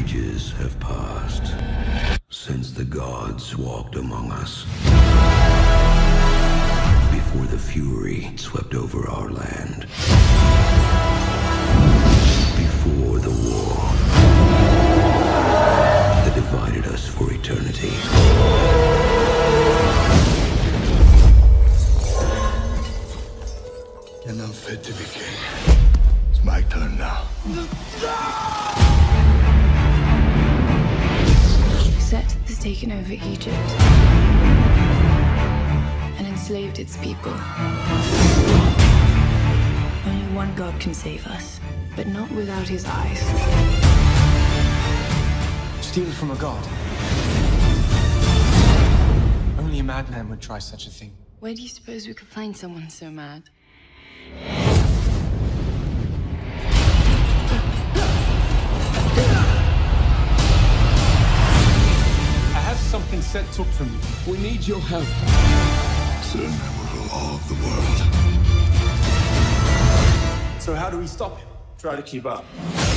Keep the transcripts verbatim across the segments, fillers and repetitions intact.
Ages have passed since the gods walked among us. Before the Fury swept over our land. Before the war that divided us for eternity. And I'm fit to be king. It's my turn now. Set has taken over Egypt and enslaved its people. Only one God can save us, but not without his eyes. Steal from a god. Only a madman would try such a thing. Where do you suppose we could find someone so mad? I have something set took from you. We need your help. Soon I will rule all of the world. So how do we stop him? Try to keep up.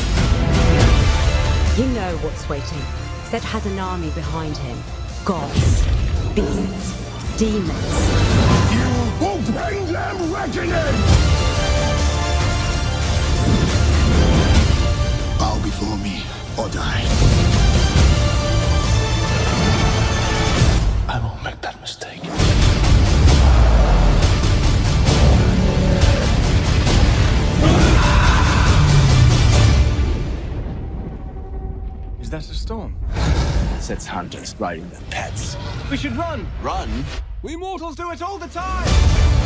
You know what's waiting. Set has an army behind him. Gods, beasts, demons. You will bring them reckoning! Bow before me or die. I won't make that mistake. Is that a storm? Set's hunters riding their pets. We should run! Run? We mortals do it all the time!